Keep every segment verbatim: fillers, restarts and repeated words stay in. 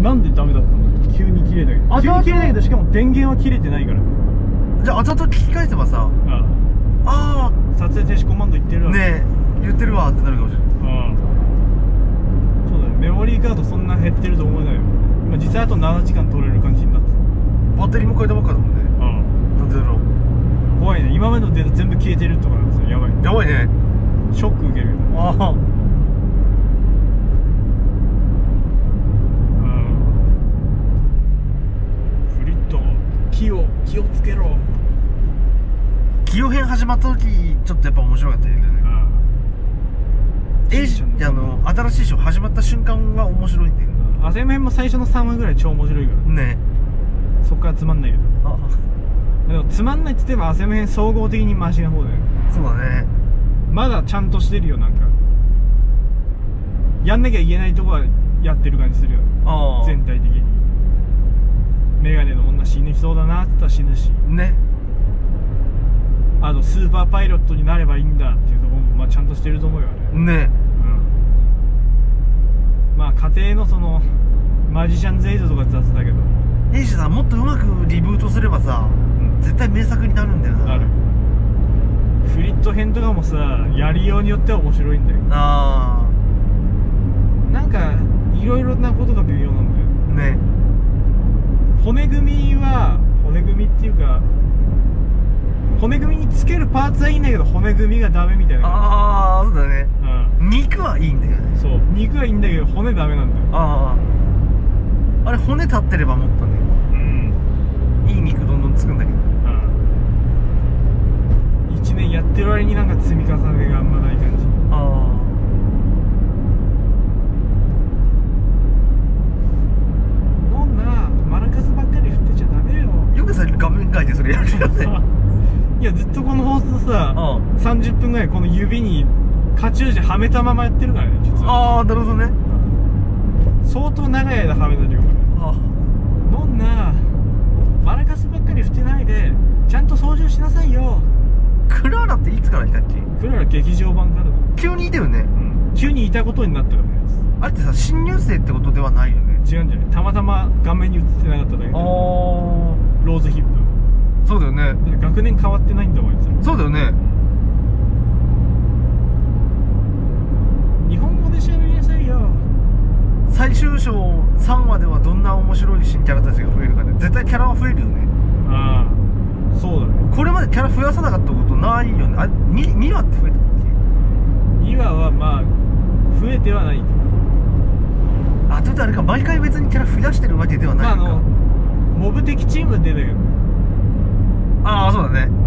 なんでダメだったの？急に切れない。急に切れないけど、しかも電源は切れてないから。 じゃあ後々聞き返せばさ、 あああ撮影停止コマンド言ってるわ。 ねえ言ってるわってなるかもしれない。 ああそうだね。メモリーカードそんな減ってると思えないよ。今実際あとななじかん取れる感じになってバッテリーも変えたばっかだもんね。 た。ああなんでだろう。 怖いね。今までのデータ全部消えてるとかなんですよ。やばいね。 やばいね。 ショック受けるよね。 ああフリット気を気をつけろ。 キヨ編始まった時ちょっとやっぱ面白かったよね。エイジあの新しいショー始まった瞬間は面白いんだよ。 アセム編も最初のさんわぐらい超面白いからね。 そっからつまんないけど。 あでもつまんないっつってもアセム編総合的にマシな方だよね。 そうだね。 まだちゃんとしてるよ。なんかやんなきゃいけないとこはやってる感じするよね。 あ全体的にメガネの女死にそうだなって言ったら死ぬし、 ね。 あとスーパーパイロットになればいいんだっていうところもまあちゃんとしてると思うよあれ。 ね。 うんまあ家庭のそのマジシャンズエイドとか雑だけど、 エイジさんもっとうまくリブートすればさ、うん、絶対名作になるんだよな。 ある。フリット編とかもさやりようによっては面白いんだよ。 ああなんかいろいろなことが微妙なんだよね。 骨組みは骨組みっていうか骨組みにつけるパーツはいいんだけど骨組みがダメみたいな。 ああそうだね。 うん、 肉はいいんだよね。 そう肉はいいんだけど骨ダメなんだよ。 あああれ骨立ってればもっとね、うん、いい肉どんどんつくんだけど、 うん、いちねんやってる割になんか積み重ねがあんまない感じ。 ああもんなマラカスばっかり振ってちゃダメよ。 よくさ画面描いてそれやるよね。 いやずっとこの放送ささんじゅっぷんぐらいこの指にカチューシャはめたままやってるからね実は。 ああなるほどね。 相当長い間はめた量から。ああのんなマラカスばっかり振ってないでちゃんと操縦しなさいよ。 クラーラっていつからいたっけ？ クラーラ劇場版からだ。 急にいたよね。うん、 急にいたことになったからね。 あれってさ新入生ってことではないよね。 違うんじゃない？たまたま画面に映ってなかっただけで。ああローズヒップ。 そうだよね。 学年変わってないんだもんあいつら。 そうだよね。 日本語で喋りなさいよ。 最終章さんわではどんな面白い新キャラたちが増えるかね。絶対キャラは増えるよね。 ああそうだね。 これまでキャラ増やさなかったことないよね。あ 2, 2話って増えたっけ？ にわはまあ増えてはない。 あとであれか毎回別にキャラ増やしてるわけではないのか。まあ、あのモブ的チーム出たけど。 ああそうだね。うん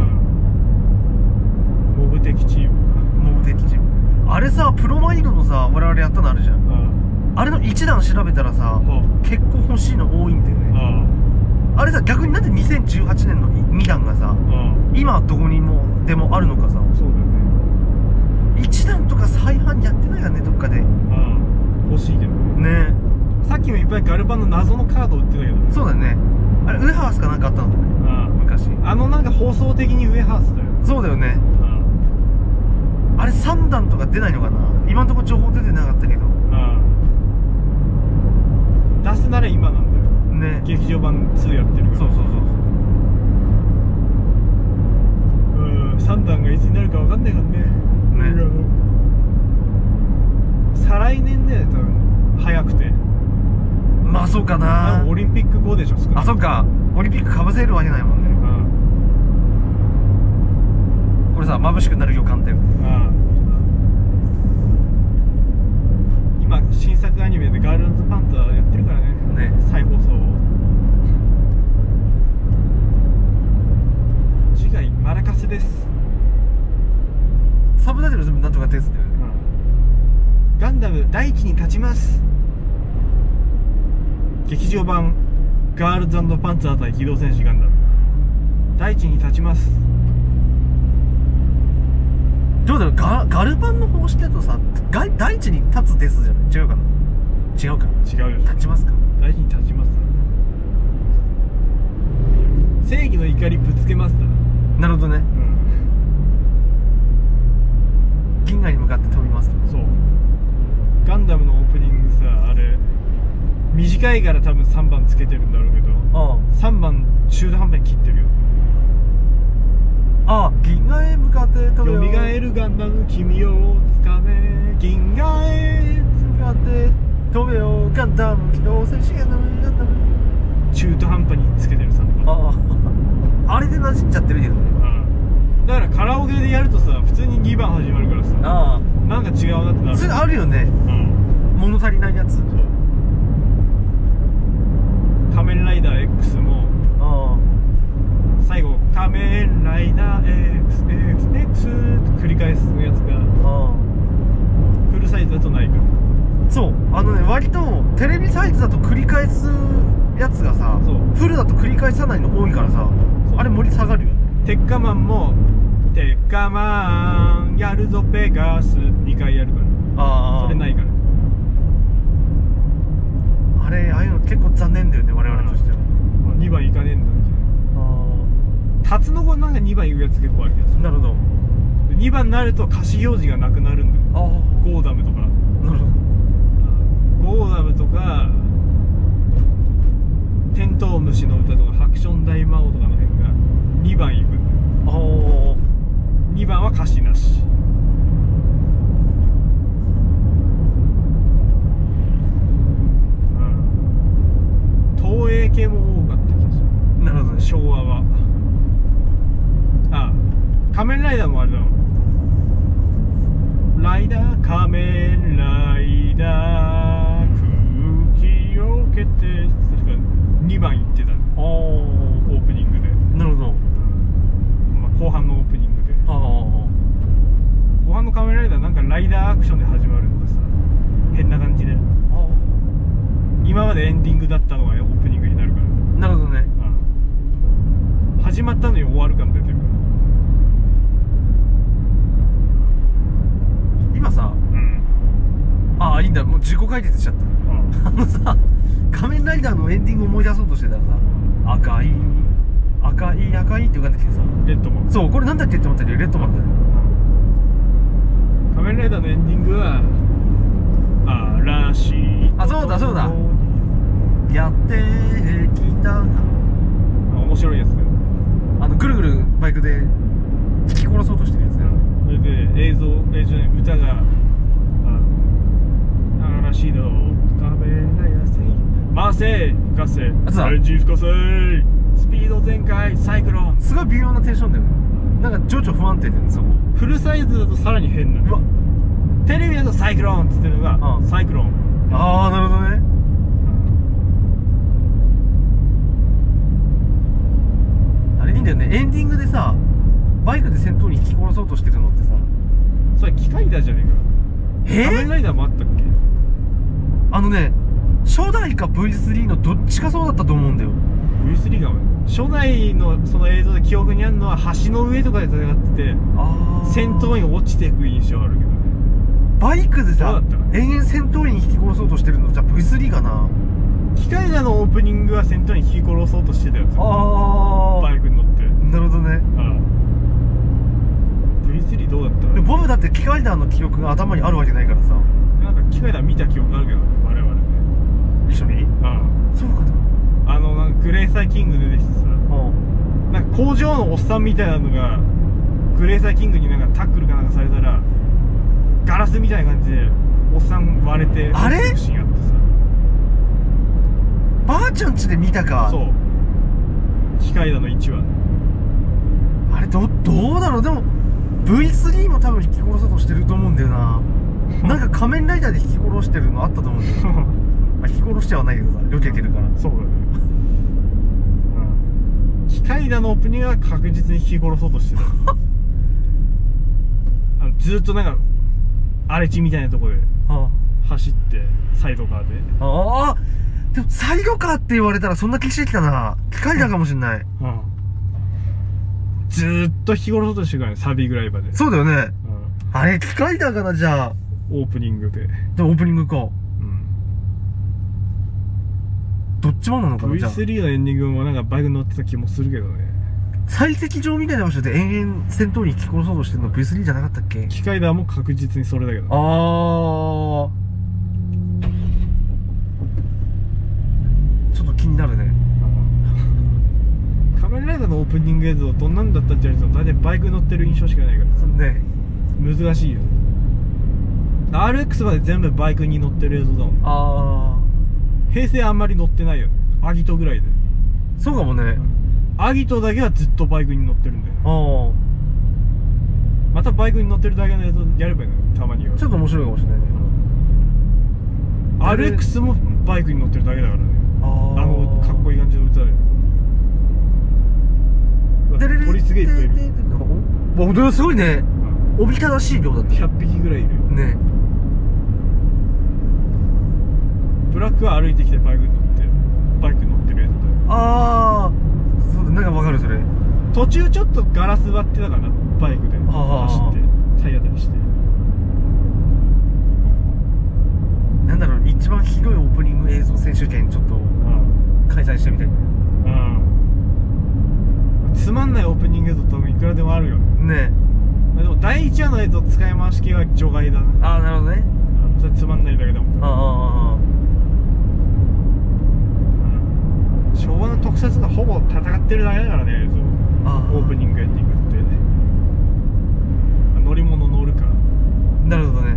モブ的チーム。 モブ的チーム。あれさプロマイドのさ我々やったのあるじゃん。うんあれのいちだん調べたらさ、結構欲しいの多いんだよね。あれさ逆になんでにせんじゅうはちねんのにだんがさ今どこにもでもあるのかさ。 そうだよね。 いちだんとか再販やってないよねどっかで。 欲しいけどね。ねさっきもいっぱいガルバンの謎のカード売ってたけどね。 そうだよね。あれウエハースかなんかあったのかね昔。 あのなんか放送的にウエハースだよ。 そうだよね。あれさんだんとか出ないのかな。今のところ情報出てなかったけど出すなら今なんだよね。劇場版ツーやってるから。そうそうそうそう。うんさんだんがいつになるか分かんないからね。ね再来年だよ多分早くて。まあそうかな。オリンピック後でしょ。あそっかオリンピックかぶせるわけないもんね。うんこれさ眩しくなる予感だよ。今新作アニメでガールズパンツァーやってるからね。ね再放送を。次回マラカスです。サブタイトル全部なんとかですって、うん、ガンダム大地に立ちます。劇場版ガールズ&パンツァー対機動戦士ガンダム大地に立ちます。どうだろう ガ, ガルパンの方式だとさ大地に立つですじゃない。違うかな。違うか。違うよ。立ちますか。大地に立ちます。正義の怒りぶつけますだ。なるほどね。うん、銀河に向かって飛びます。そうガンダムのオープニングさあれ短たいから多分さんばんつけてるんだろうけど、 あさんばん中途半端に切ってるよ。 ああ、銀河へ向かって飛べよ。 よみがえるガンダム君をつかめ、銀河へ向かって飛べよガンダム機動戦士ガンダムガンダム。 中途半端につけてるさんばん。 ああ、あれで馴染んじゃってるけどね。 うん、だからカラオケでやるとさ、普通ににばん始まるからさ、 あなんか違うなってなあ、 る。 それあるよね。 うん、 物足りないやつ。 そう仮面ライダー X もあ最後仮面ライダー X X X って繰り返すやつがあ、ああ。 フルサイズだとないから。 そうあのね、割とテレビサイズだと繰り返すやつがさ、 そうフルだと繰り返さないの多いからさ、 そうあれ盛り下がるよね。 鉄火マンも鉄火マンやるぞペガスにかいやるから。 ああ、 それないから。 あれ、ああいうの結構残念だよね、我々としては。 にばんいかねえんだみたいな。タツノコなんかにばんいくやつ結構あるけどさ、 なるほど。 にばんになると歌詞表示がなくなるんだよ。 ああ、 ゴーダムとかなるほど。 ゴーダムとかテントウムシの歌とかハクション大魔王とかの辺がにばんいくんだよ。 ああ、 にばんは歌詞なし。東映系も多かった気がする。 なるほどね。 昭和は。ああ、仮面ライダーもあれだもん。ライダー仮面ライダー空気を蹴って確かにばん言ってたね。 ああ、 オープニングで、 なるほど。 まあ、後半のオープニングで。 ああ、 後半の仮面ライダーなんかライダーアクションで始まるのがさ、変な感じで、今までエンディングだったのがオープニングになるから。 なるほどね。 うん、始まったのに終わる感出てるから。 今さ、 うん、 ああ、いいんだ、もう自己解決しちゃった。 うん、 あのさ、仮面ライダーのエンディング思い出そうとしてたらさ、赤い赤い赤いって浮かんできてさ、 レッドマン。 そう、これなんだっけって思ったらレッドマンだよ。 仮面ライダーのエンディングは嵐。 あ、そうだそうだ、やってきた。 面白いやつだよ。 あのぐるぐるバイクで引き殺そうとしてるやつだよ。 それで映像、映像じゃない、歌が嵐の仮面ライダー回せ吹かせあとだエンジン吹かせスピード全開サイクロン。 すごい微妙なテンションだよね。なんか情緒不安定でね、そこ。 フルサイズだとさらに変なの。 うわ、 テレビだとサイクロンっつってるのが、 うん、 サイクロン。 ああ、なるほどね。あれいいんだよね、エンディングでさ、バイクで戦闘に引き殺そうとしてるのってさ、 それ機械だじゃねえか。 えー、 仮面ライダーもあったっけ。 あのね、初代か ブイスリー のどっちかそうだったと思うんだよ。 ブイスリー が初代のその映像で記憶にあるのは橋の上とかで戦ってて、 ああ、 戦闘員落ちていく印象あるけどね。 バイクでさどうだったかな、 延々戦闘員引き殺そうとしてるのじゃあ ブイスリー かな。 機械だのオープニングは戦闘員引き殺そうとしてたやつ。 あバイクに乗って。 なるほどね。 ああ ブイスリー どうだったでボブだって機械弾の記憶が頭にあるわけないからさ。 なんか機械だ見た記憶あるけどね、我々ね。 一緒に、 あそうかと。 ああのなんかグレーサイキングで出てきてさ、なんか工場のおっさんみたいなのがグレーサイキングになんかタックルかなんかされたらガラスみたいな感じでおっさん割れてあれ落ちてくシーンあってさ。 ばあちゃん家で見たか。 そう、機械だのいちわね。 あれどどうだろう。でも ブイスリー も多分引き殺そうとしてると思うんだよな。なんか仮面ライダーで引き殺してるのあったと思うんだよ。まあ引き殺しちゃはないけどさ、避けてるから。 そうだね、うん、機械だのオープニングは確実に引き殺そうとしてたあのずっとなんか荒れ地みたいなところで走ってサイドカーで。 ああ、でもサイドカーって言われたらそんな気してきたな。機械だかもしんない。 うん、ずーっと引き殺そうとしてるからね、サビぐらいまで。 そうだよね。 うん、 あれ機械だかな、じゃあ。 オープニングで。 でオープニングか。 うん、 どっちもなのかな、じゃあ。 ブイスリー のエンディングもなんかバイク乗ってた気もするけどね。 採石場みたいな場所で延々戦闘に引き殺そうとしてるの ブイスリー じゃなかったっけ。 機械だも確実にそれだけどね。 ああ、 ちょっと気になるね。 仮面ライダーのオープニング映像どんなんだったって言われると大体バイク乗ってる印象しかないからさね、 難しいよ。 アールエックス まで全部バイクに乗ってる映像だもん。 あ平成あんまり乗ってないよね、アギトぐらいで。 あそうかもね。 アギトだけはずっとバイクに乗ってるんだよ。 ああまたバイクに乗ってるだけの映像やればいいのよ、たまには。 ちょっと面白いかもしれないね。 アールエックス もバイクに乗ってるだけだからね。 ああのかっこいい感じの歌で。鳥すげえいっぱいいる。 本当にすごいね。おびただしい量だってひゃっぴきぐらいいるね。 ブラックは歩いてきてバイクに乗ってバイクに乗ってる映像だよ。 ああそうだ、なんかわかるそれ。 途中ちょっとガラス割ってたかな、バイクで走って体当たりして。 なんだろう、一番ひどいオープニング映像選手権ちょっと開催してみたい。 うんつまんないオープニング映像多分いくらでもあるよね。 ねまあでもだいいちわの映像使い回し系は除外だな。 ああなるほどね。 うんそれつまんないだけだもん。 ああああ昭和の特撮がほぼ戦ってるだけだからね、映像。 ああオープニングエンディングって乗り物乗るか。 なるほどね。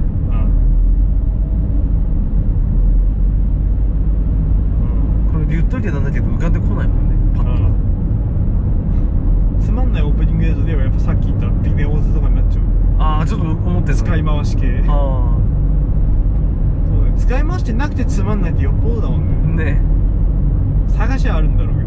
これ言っといてなんだけど浮かんでこないもんねパッと。 つまんないオープニング映像ではやっぱさっき言ったビデオズとかになっちゃう。 ああちょっと思ってた。 使い回し系。 あそうだね、使い回してなくてつまんないってよっぽどだもんね。 あね探しはあるんだろうけ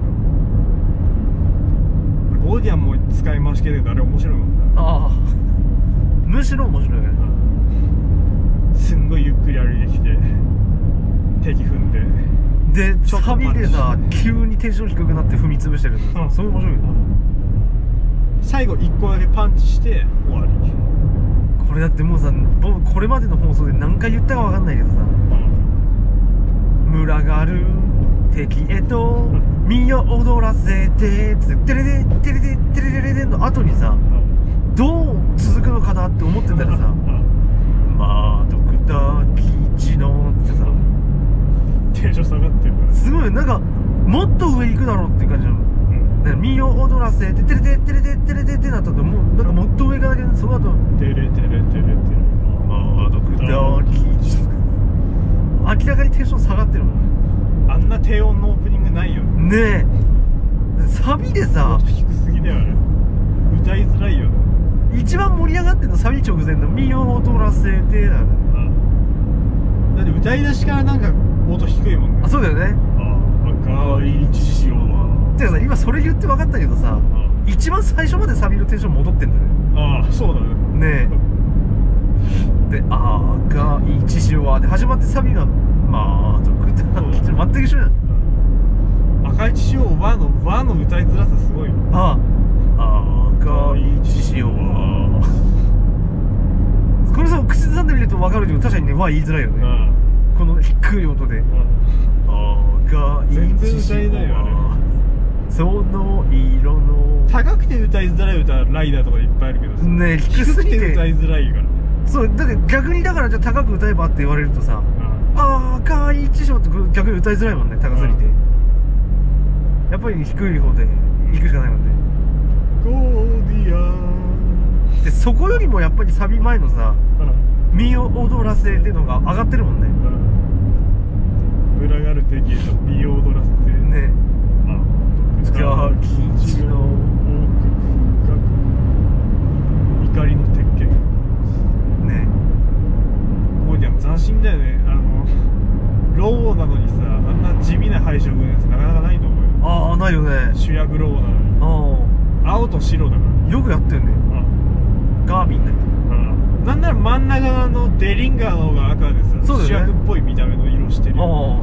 ど、ゴーディアンも使い回し系だけどあれ面白いもんな。 ああむしろ面白いね。 すんごいゆっくり歩いてきて敵踏んででちょっとサビでさパンチ急にテンション低くなって踏み潰してるのさ、それ面白いね。 最後いっこだけパンチして終わり。 これだってもうさ僕これまでの放送で何回言ったか分かんないけどさ、群がる敵へと身を踊らせてつってテレレテレレテレレレレの後にさどう続くのかなって思ってたらさまあドクターキチのってさテンション下がってるからすごいなんかもっと上行くだろうっていう感じなの。ね、身を踊らせてテレテテレテテレテってなったともうなんかもっと上行かなきゃその後テレテレテレテレまあドクターキチ明らかにテンション下がってるもん。 あんな低音のオープニングないよね。 ねえサビでさ低すぎだよあれ。歌いづらいよね。 一番盛り上がってるのサビ直前の「身を踊らせて」だよね。 だって歌い出しからなんか音低いもんね。 あそうだよね。 赤い血潮はてかさ今それ言って分かったけどさ一番最初までサビのテンション戻ってんだよね。 ああそうだね。 ねえで「赤い血潮は」で始まってサビが「まあドクターキチ」全く一緒じゃん。 赤い血潮和の和の歌いづらさすごいよ。 ああ赤い血潮はこれさ口ずさんでみると分かるけど確かにね和言いづらいよね。この低い音で赤い全然歌えないよあれ。 その色の高くて歌いづらい歌ライダーとかでいっぱいあるけどさね低すぎて低くて歌いづらいから。 そうだって逆にだからじゃあ高く歌えばって言われるとさ赤い血潮って逆に歌いづらいもんね高すぎて。やっぱり低い方で行くしかないもんね。 ゴーディアンでそこよりもやっぱりサビ前のさ「身を踊らせて」のが上がってるもんね。 群がる敵へと身を踊らせてねドクターキチの奥深く怒りの鉄拳ねゴーディアン斬新だよね。あのローなのにさあんな地味な配色のやつなかなかないと思うよ。 ああないよね。 主役ローなのにあ青と白だかあよくやってるね。 ら。 ガービンだっけ。 なんなら真ん中のデリンガーの方が赤でさ、 そうだよね、 主役っぽい見た目の色してるよ。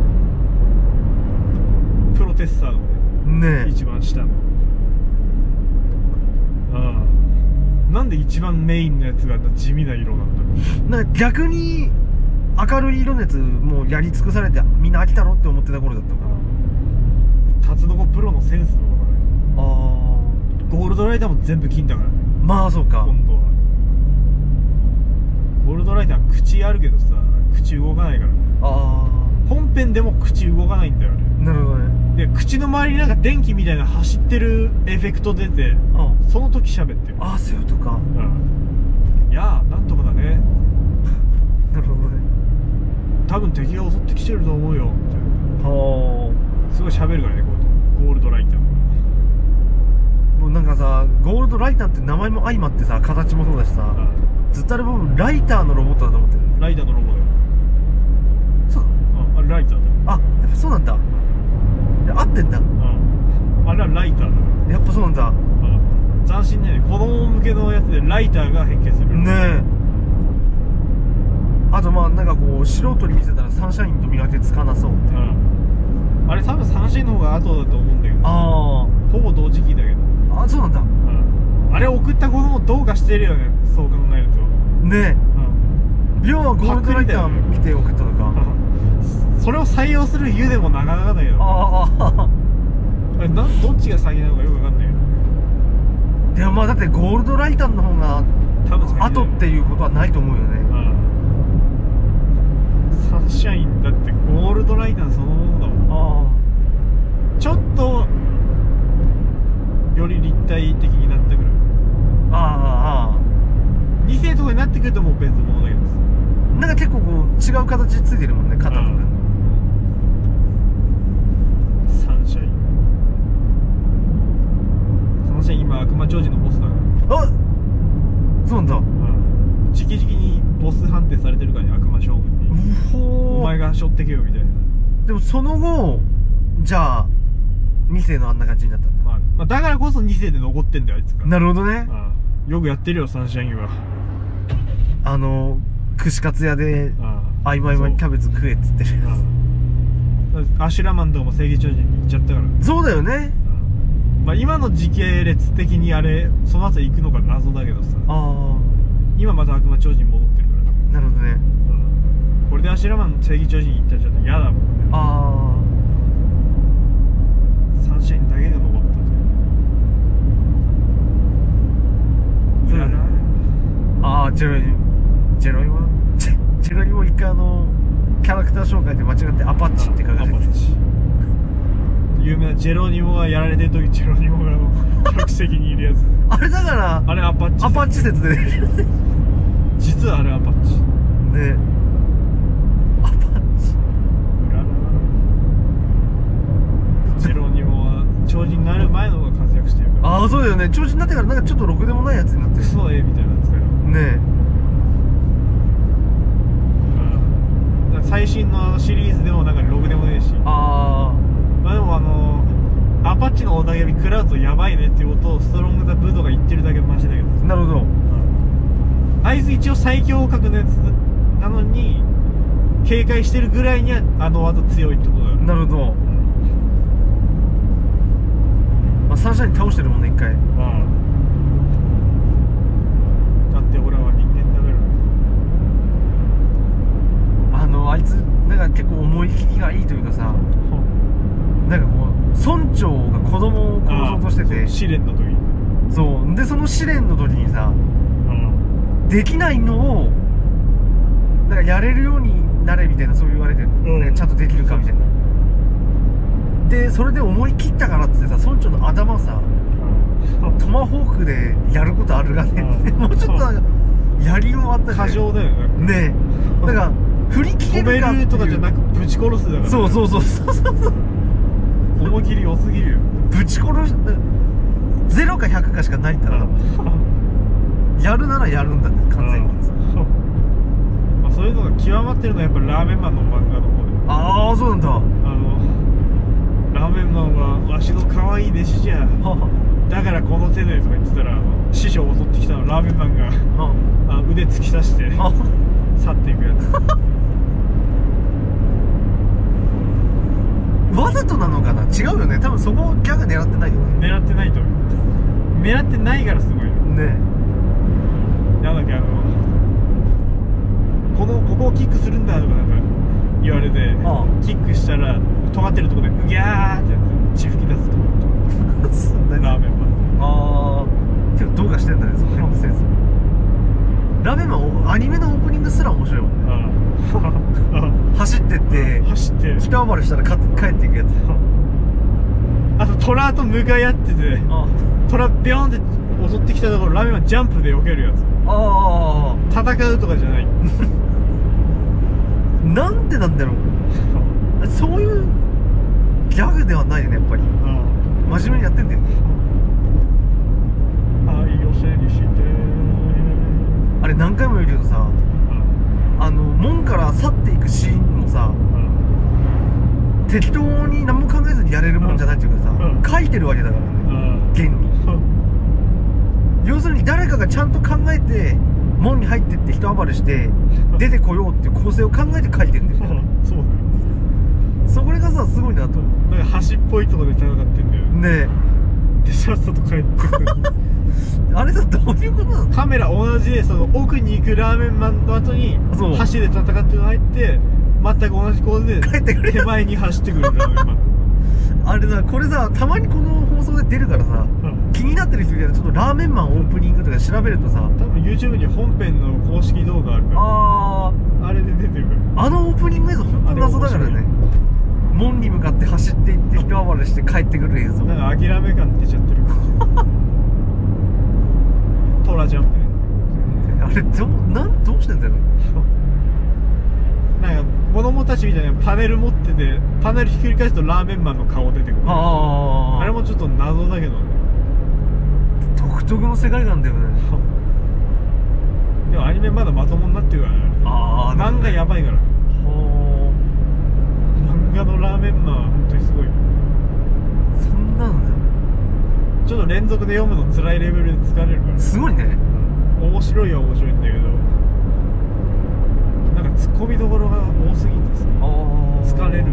プロテッサーのねね一番下のああなんで一番メインのやつがあんな地味な色なんだろう。 なんか逆に明るい色のやつもうやり尽くされてみんな飽きたろって思ってた頃だったのかな。 タツノコプロのセンスの方がね。 ああゴールドライダーも全部金だからね。 まあそうか。 今度はゴールドライダー口あるけどさ口動かないからね。 ああ本編でも口動かないんだよね。 なるほど口の周りになんか電気みたいな走ってるエフェクト出て、その時喋ってる。 ああ、そういうことか。 うん。いやー、なんとかだね。 なるほどね。 多分敵が襲ってきてると思うよみたいな。 はあ、すごい喋るからね、こうゴールドライター。 もうなんかさ、ゴールドライターって名前も相まってさ、形もそうだしさ、うん、ずっとあれ僕ライターのロボットだと思ってる。 ライターのロボだよ。 そう、 うん、あれライターだよ。 あ、やっぱそうなんだ。いや、合ってんだ。うん、 あれはライターだよ。 やっぱそうなんだ。うん、 斬新ね。子供向けのやつでライターが変形するねえ。 あとまあなんかこう素人に見せたらサンシャインと見分けつかなそうって、うん、 あれ多分サンシャインの方が後だと思うんだけど、ああほぼ同時期だけど。 あ、そうなんだ。うん、 あれ送った子供どうかしてるよね、そう考えるとねえ。うん、要はゴールドライター見て送ったのか。 それを採用する理由でもなかなかだけど、あああれな、どっちが先なのかよくわかんないけど。 でもまあだってゴールドライターの方が多分後っていうことはないと思うよね。 サンシャインだってゴールドライターそのものだもん。ああちょっとより立体的になったぐらい。ああに世とかになってくるともう別物だけどさ、 なんか結構こう違う形ついてるもんね、肩とか。 サンシャインサンシャイン今悪魔超人のボスだから。 あ、そうなんだ。うん、 直々にボス判定されてるからね、悪魔将軍に。お前が背負ってけよみたいな。 でもその後じゃあに世のあんな感じになったんだ。 まあ、まあ、だからこそに世で残ってんだよあいつが。 なるほどね。 ああよくやってるよサンシャインは。 あの串カツ屋であいまいまにキャベツ食えっつってるやつ。アシュラマンとかも正義超人に行っちゃったから。 そうだよね。 まあ今の時系列的にあれその後行くのか謎だけどさ、あ今また悪魔超人戻ってるから。 なるほどね。これでアシュラマン正義超人行ったらちょっと嫌だもんね。ああサンシャインだけが残ったという。いらない。 ああジェロニジェロニモジェジェロニモ一回あのキャラクター紹介で間違ってアパッチって書かれてる。 有名なジェロニモがやられてる時ジェロニモがあの客席にいるやつあれだからあれアパッチアパッチ説で実はあれアパッチね。 アパッチ裏な。ジェロニモは超人になる前の方が活躍してるから。 ああそうだよね。超人になってからなんかちょっとろくでもないやつになってる。 クソ絵みたいなやつかよねえ。最新のシリーズでもなんかろくでもねえし。ああまあでもあのアパッチのオーダーヤビ食らうとやばいねっていうことをストロング・ザ・ブードが言ってるだけマシだけど。 なるほど、うん、 あいつ一応最強格のやつなのに警戒してるぐらいにはあの技強いってことだよね。 なるほど、うんまあ、サンシャイン倒してるもんね一回。うんだって俺は人間だからあのあいつなんか結構思い切りがいいというかさ、なんかこう村長が子供を殺そうとしてて試練の時にそうでその試練の時にさ、うん、できないのをなんかやれるようになれみたいなそう言われてる、うん、なんかちゃんとできるかみたいな。でそれで思い切ったからっつってさ村長の頭さ、うん、トマホークでやることあるがね、うん、もうちょっとなんかやりようあったじゃん。 過剰だよね。 ねえなんか振り切れるかっていう止めるとかじゃなくぶち殺すだから、ね、 そうそうそうそうそう思い切り良すぎるよ。 ぶち殺しゼロかひゃくかしかないったら、うん、やるならやるんだね完全に、うんまあ、そういうのが極まってるのはやっぱラーメンマンの漫画の方で。 ああそうなんだ。あのラーメンマンはわしの可愛い弟子じゃだからこの手でとか言ってたら師匠を襲ってきたのラーメンマンがあ腕突き刺して去っていくやつわざとなのかな。違うよね多分そこギャグ狙ってないよね。 狙ってないと思う。狙ってないからすごいよね。なんだっけあのこのここをキックするんだとかなんか言われてああキックしたら尖ってるところでうぎゃーってやって血吹き出すところラーメンマン。ああてか動画してんだねその辺のセンス。ラーメンマンアニメのオープニングすら面白いもんね。ああ走ってって走って北暴れしたら帰っていくやつ。 虎と向かい合ってて、 あ虎ビョンって襲ってきたところラーメンマンジャンプで避けるやつ。 あ戦うとかじゃない。 なんでなんだろう。そういうギャグではないよね、やっぱり。真面目にやってんだよね。 愛を背にしてあれ何回も言うけどさ、あの門から去っていくシーンもさ、適当に何も考えずにやれるもんじゃないっていうかさ、 うん書いてるわけだからね、現に。要するに誰かがちゃんと考えて門に入ってって人暴れして出てこようっていう構成を考えて書いてるんだよね。 そうだよ。 それがさすごいなと思う。 なんか橋っぽいところで戦ってんだよねでさっさと帰ってくる。 えあれさどういうことなの。 カメラ同じで、その奥に行くラーメンマンの後にそう橋で戦ってるの入って全く同じ構図で帰ってくる手前に走ってくるラーメンマン。 あれさこれさたまにこの放送で出るからさ、 うん気になってる人いたらちょっとラーメンマンオープニングとか調べるとさ、 多分 YouTube に本編の公式動画あるから、 ああれで出てるから。 ああのオープニング映像本当謎だからね。門に向かって走っていって人暴れして帰ってくる映像。 なんか諦め感出ちゃってるトラジャンプね。 あれどなんどうしてんだよ。 なんか子供たちみたいなパネル持ってて、パネルひっくり返すとラーメンマンの顔出てくる。 ああれもちょっと謎だけどね。 独特の世界観だよね。 でもアニメまだまともになってるからね。 ああ漫画やばいから。 は漫画のラーメンマンは本当にすごい。 あそんなんだよ。 ちょっと連続で読むの辛いレベルで疲れるから。 すごいね。 面白いは面白いんだけど、なんかツッコミどころが多すぎてさああ疲れる。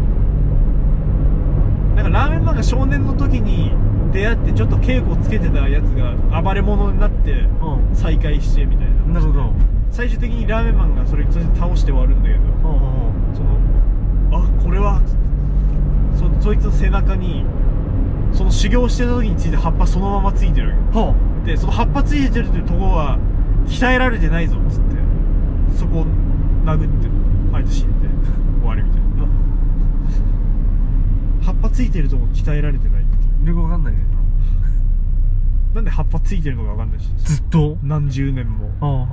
なんかラーメンマンが少年の時に出会ってちょっと稽古つけてたやつが暴れ者になってう再会してみたいな。 んなるほど。 最終的にラーメンマンがそれ倒して終わるんだけど、そのあこれはそそいつの背中にその修行してた時について葉っぱそのままついてるわけはで、その葉っぱついてるっていうところは鍛えられてないぞっつってそこを殴ってあいつ死んで終わりみたいな。葉っぱついてるとこ鍛えられてないっていう。 あよくわかんないね。 なんで葉っぱついてるのかわかんないし、 ずっと何十年もあ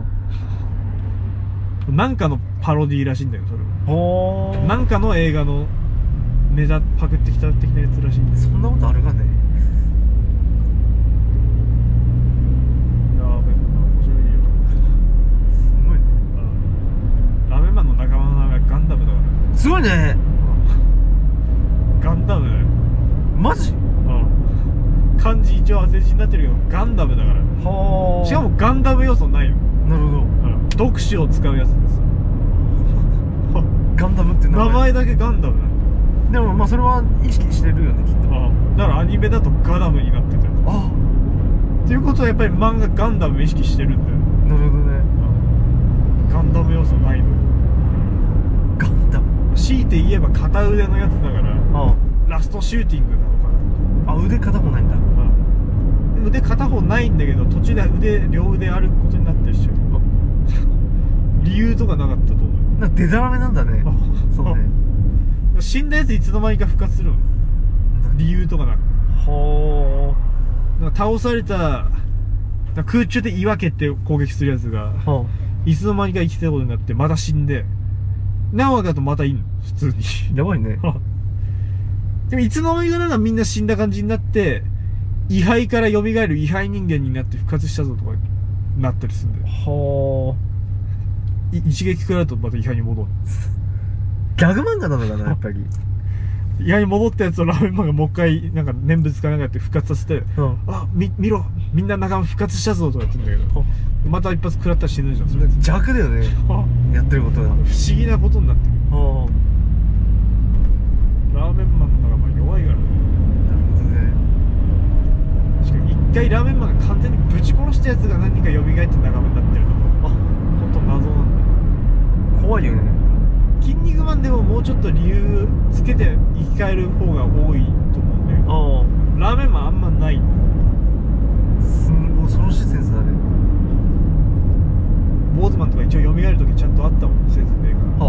なんかのパロディーらしいんだよそれは。 あなんかの映画のネタパクってきた的なやつらしいんですよ。 そんなことあるかね。 ラーメンマン面白いよ。 すごいね。 ラーメンマンの仲間の名前はガンダムだから。 すごいね。 ガンダムだよ。 マジ。 漢字一応当て字になってるけどガンダムだから。 はあしかもガンダム要素ないよ。 なるほど。 読書を使うやつですガンダムって名前名前だけガンダムなんだ。 でもまあそれは意識してるよねきっと。 だからアニメだとガダムになってたよ。 あっていうことはやっぱり漫画ガンダム意識してるんだよ。 なるほどね。 ガンダム要素ないの。 ガンダム。 強いて言えば片腕のやつだからあラストシューティングなのかな。 あ腕片方ないんだ。 でも腕片方ないんだけど途中で腕両腕あることになってるし理由とかなかったと思う。 なんかデタラメなんだね。そうね。 死んだやついつの間にか復活するの。理由とかなく。 はなんか倒されたなんか空中で岩蹴って攻撃するやつがあはいつの間にか生きてたことになってまた死んでなおかとまたいんの普通にやばいね。 でもいつの間にかなんかみんな死んだ感じになって位牌から蘇る位牌人間になって復活したぞとかなったりするんだよ。はい一撃食らうとまた位牌に戻る。 ギャグ漫画なのかなやっぱり。 位牌に戻ったやつをラーメンマンがもう一回なんか念仏かなんかやって復活させて、 うん、 あみ見ろみんな仲間復活したぞとか言ってんだけどまた一発食らったら死ぬじゃんそれ。 邪悪だよねやってることが。 不思議なことになってる。ラーメンマンの仲間弱いからね。 なるほどね。 しかも一回ラーメンマンが完全にぶち殺したやつが何人か蘇って仲間になってるのもあ本当謎なんだよ。 怖いよね。 筋肉マンでももうちょっと理由つけて生き返る方が多いと思うんだけどラーメンマンあんまない。 すんごい恐ろしいセンスだね。 ボーズマンとか一応蘇る時ちゃんとあったもん説明が。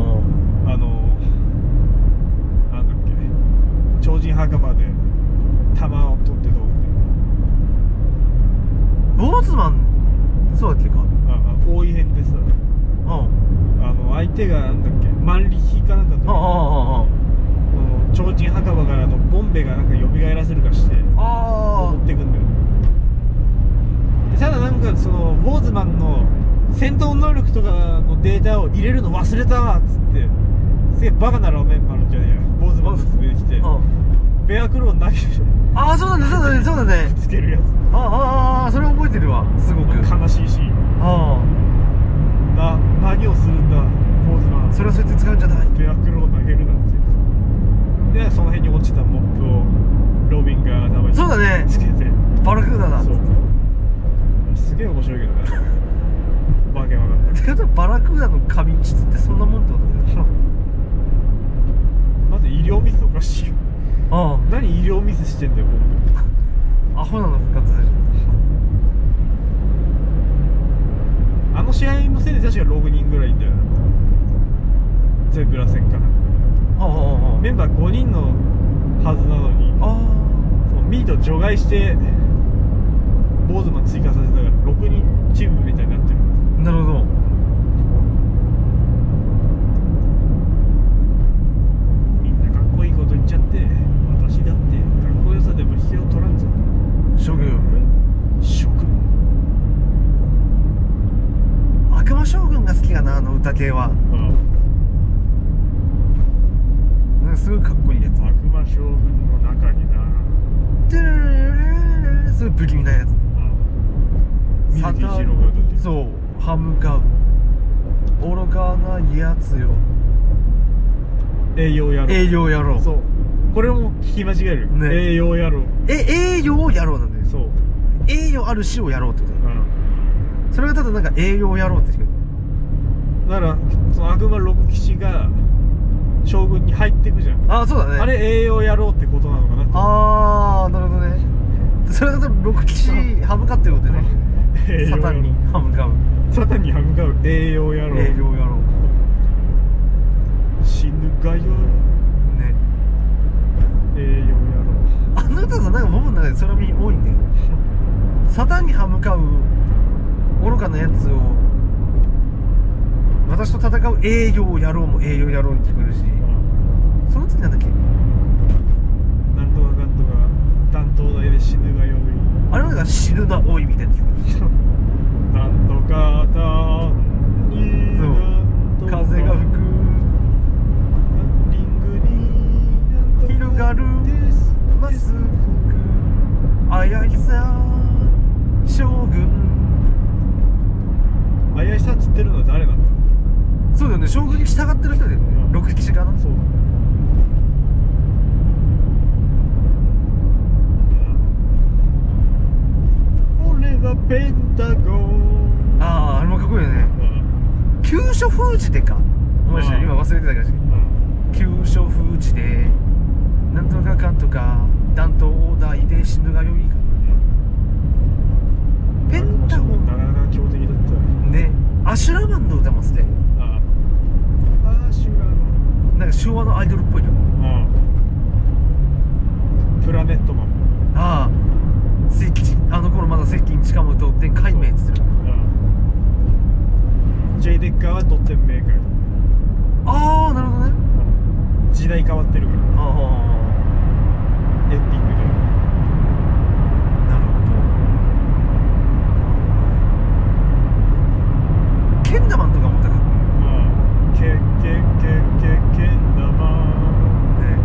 あのなんだっけ超人墓場で弾を取ってどうみたいな。 ボーズマンそうだっけか。 ああ多い編でさ、 あああの相手がなんだっけ万力かなんかとああああ提灯墓場からのボンベがなんか蘇らせるかしてああ戻っていくんだよ。でただなんかそのウォーズマンの戦闘能力とかのデータを入れるの忘れたわっつってすげえバカなラーメンマンじゃねえやウォーズマンのやつ出てきてベアクロー投げてああそうだねそうだねそうだねつけるやつああああそれ覚えてるわすごく悲しいしあな何をするんだウォーズマンあそれはそうやって使うんじゃないベアクロー投げるなんてでその辺に落ちたモップをロビンが頭にそうだねつけてバラクーダだそうすげえ面白いけどねわけわかんないてかバラクーダの仮眠室ってそんなもんってことだよまず医療ミスおかしいよあ何医療ミスしてんだよボンあアホなの復活だじあの試合のせいで確かろくにんぐらいいんだよなゼブラ戦かなゃんああああメンバーごにんのはずなのにあそのミート除外してボーズマン追加させたからろくにんチームみたいになってるあなるほどみんなかっこいいこと言っちゃって私だってかっこよさでも引けを取らんぞ諸君諸君悪魔将軍が好きかなあの歌系はなんかすごいかっこいいやつ悪魔将軍の中になトゥルルルルルルすごい不気味なやつ水木一郎が歌ってるそう歯向かう愚かなやつよ栄養野郎栄養野郎そうこれも聞き間違える、 ね栄養野郎え栄養野郎なんだよそう栄養ある死をやろうってことだようんそれがただなんか栄養やろうって聞こえだからその悪魔六騎士が将軍に入っていくじゃん、 るああそうだねあれ栄養野郎ってことなのかなってああなるほどねそれだと六騎士歯向かってることね栄養サタンに歯向かうサタンに歯向かう栄養野郎栄養やろう死ぬがよね栄養野郎あの歌さなんか僕の中で空耳多いんだよサタンに歯向かう愚かなやつを私と戦う栄養やろうも栄養やろうに聞こえるしその次なんだっけなんとかかんとか担当台で死ぬがよいあれはなんか死ぬな多いみたいな聞こえるなんとかたんになんとか風が吹くリングに広がるまっすぐあやいさ将軍あやいさっつってるのは誰なんだそうだよね将軍に従ってる人だよね、 うん六騎士かなそうだ俺はペンタゴンあああれもかっこいいよねうん急所封じでか思い出したうん今忘れてたから急所封じでなんとかかんとか弾頭オーダーで死ぬがよいかペンタゴンなかなか強敵だったねアシュラマンの歌も好きだよああアシュラマンなんか昭和のアイドルっぽいようんプラネットマンああ石器あの頃まだ石器に近本とって解明っつってるうん J デッカーはドッテンメーカーああなるほどね時代変わってるからああエンディングでなるほどケンダマンとかも歌かっこうんケケケケケンダマンいいね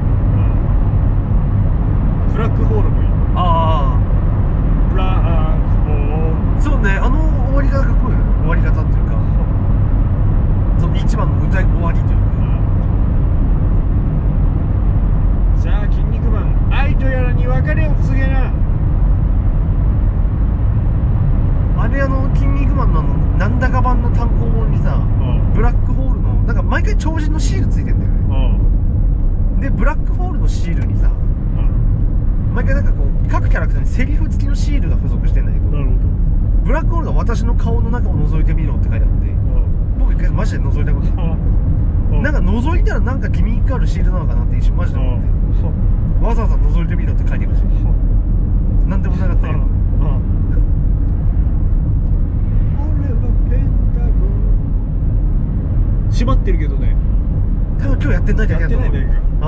ブラックホールもいいあブラックホーあそうねあの終わり方かっこいいよね終わり方っていうかその一番の歌い終わりというかルじゃあ筋肉マン愛とやらに別れを告げなあれあの筋肉マンのあのなんだか版の単行本にさブラックホールのなんか毎回超人のシールついてんだよねでブラックホールのシールにさ毎回なんかこう各キャラクターにセリフ付きのシールが付属してんだけどなるほどブラックホールが私の顔の中を覗いてみろって書いてあって僕一回マジで覗いたことあるなんか覗いたらなんかギミックあるシールなのかなって一瞬マジで思ってわざわざ覗いてみろョって書いてるしなんでもなかったよ。 閉まってるけどね。 多分今日やってないだけだと思う。 やってないだけか。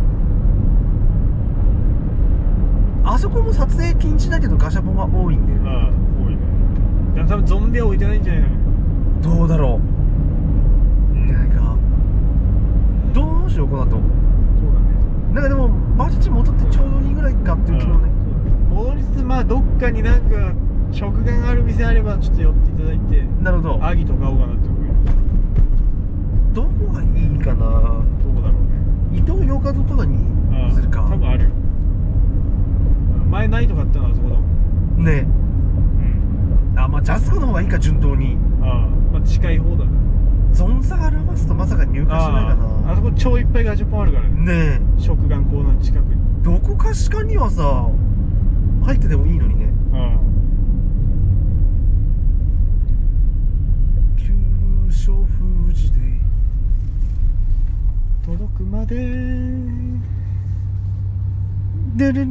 うん。あそこも撮影禁止だけどガシャポンは多いんだよね。 ああ、多いね。だから多分ゾンビは置いてないんじゃないかな。 どうだろう。うん、なんかどうしようこの後。そうだね。なんかでもバチチ戻ってちょうどいいぐらいかっていう気もね。 戻りつつ、まあどっかになんか食玩ある店あればちょっと寄っていただいて。 なるほど。 アギと買おうかなって思うよ。 どこがいいかな。どこだろうね。 伊東洋華堂とかにするか。 多分あるよ。前ないとかあったのはそこだもんね。うん。あ、まあジャスコの方がいいか順当に。 ああ、まあ近い方だね。 ゾンサガラマスとまさか入荷しないかな。 あ, あそこ超いっぱいガチャポンあるからね。 ねえ、 食玩コーナー近くにどこかしかにはさ入っててもいいのにね。 ああ、 急所富士で届くまでルルルルルルルルルルルルルル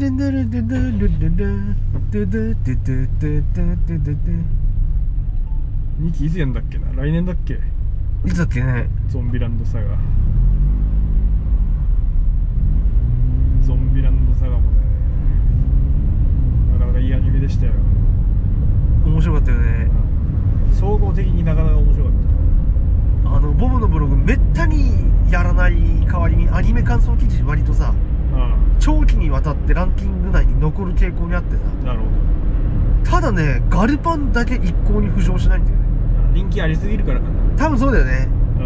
ルルにきいつやんだっけな。来年だっけ。 いつだっけね。 ゾンビランドサガゾンビランドサガもね、なかなかいいアニメでしたよ。 面白かったよね。 総合的になかなか面白かった。 あのボブのブログめったにやらない代わりにアニメ感想記事割とさ、長期にわたってランキング内に残る傾向にあってさ。 なるほど。 ただね、ガルパンだけ一向に浮上しないんだよね。 人気ありすぎるからかな。 多分そうだよね。 うん。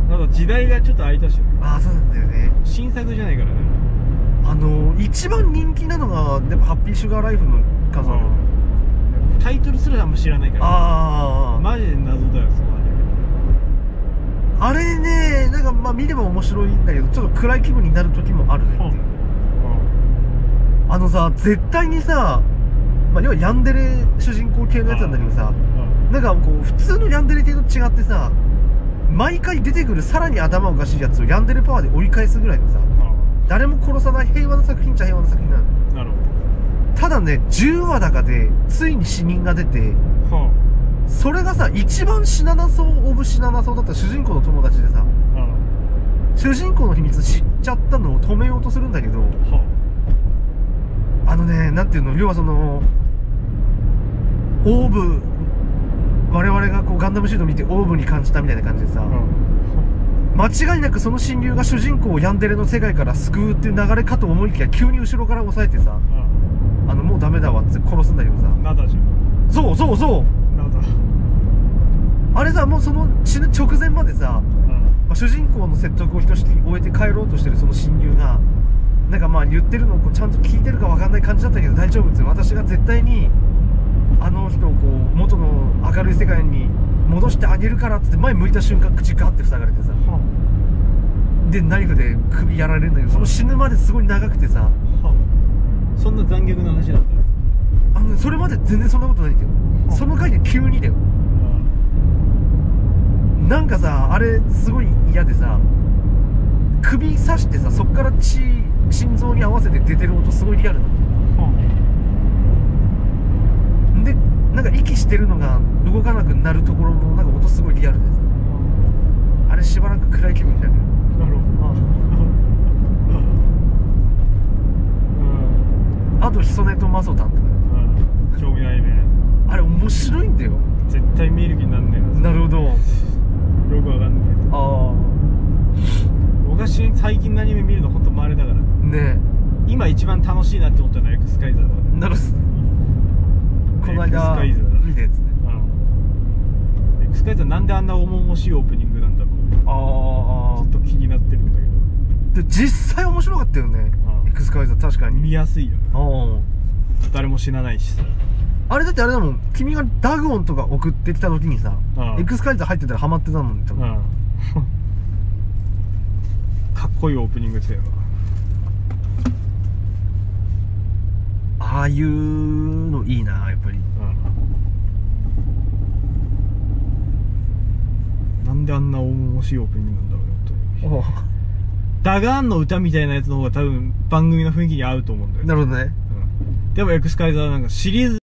なんか時代がちょっと空いたしね。 ああ、そうなんだよね。 新作じゃないからね。 あの一番人気なのがやっぱハッピーシュガーライフの数ある。 タイトルすらあんま知らないから。 ああ、 マジで謎だよそのアニメ。 あれね、なんかまあ見れば面白いんだけどちょっと暗い気分になる時もあるねっていう。あのさ、絶対にさ、まあ、要はヤンデレ主人公系のやつなんだけどさ、なんかこう普通のヤンデレ系と違ってさ、毎回出てくるさらに頭おかしいやつをヤンデレパワーで追い返すぐらいのさ、誰も殺さない平和な作品っちゃ平和な作品なの。 なるほど。 ただね、じゅうわだかでついに死人が出て、はあ、それがさ、一番死ななそうオブ死ななそうだった主人公の友達でさ、はあ、主人公の秘密知っちゃったのを止めようとするんだけど、はあ、あのね、なんていうの、要はそのオーブ、我々がこうガンダムシード見てオーブに感じたみたいな感じでさ、はあ、間違いなくその神竜が主人公をヤンデレの世界から救うっていう流れかと思いきや、急に後ろから押さえてさ、はあ、あのもうダメだわって殺すんだけどさ。 ナダじゃん。 そうそうそう、 ナダ。 あれさ、もうその死ぬ直前までさ、うん、まあ、主人公の説得をひとしきり終えて帰ろうとしてるその神竜がなんかまあ言ってるのをこうちゃんと聞いてるか分かんない感じだったけど、大丈夫って、私が絶対にあの人をこう元の明るい世界に戻してあげるからっつって前向いた瞬間口ガーって塞がれてさ、はあ、でナイフで首やられるんだけど、その死ぬまですごい長くてさ、はあ、そんな残虐な話だった。 あの、ね、それまで全然そんなことないんだよ、はあ、その回で急にだよ、はあ、なんかさ、あれすごい嫌でさ、首刺してさ、そっから血心臓に合わせて出てる音すごいリアルなんだよ、はあ、でなんか息してるのが動かなくなるところもなんか音すごいリアルでさ、はあ、あれしばらく暗い気分になる。なるほど、はあ、あとヒソネとマソタンとか、 うん、興味ないね。 あれ面白いんだよ。 絶対見る気になんねえな。 なるほど。よくわかんない。ああ、昔最近のアニメ見るのほんと稀だからね。今一番楽しいなって思ったのはエクスカイザーだから。 なるほど。この間見たやつね。 うん、エクスカイザーなんであんな重々しいオープニングなんだろう。ああ、ずっと気になってるんだけど。 で実際面白かったよね、エクスカイザー。確かに見やすいよね。あ、誰も死なないしさ。 あれだってあれだもん、君がダグオンとか送ってきた時にさ、エクスカイザー入ってたらハマってたもんね、多分。 かっこいいオープニングしてよ。 ああいうのいいな、やっぱり。 うん、なんであんな重々しいオープニングなんだろうね、本当に。 ダガーンの歌みたいなやつの方が多分番組の雰囲気に合うと思うんだよ。 なるほどね。 うん。でもエクスカイザーなんかシリーズ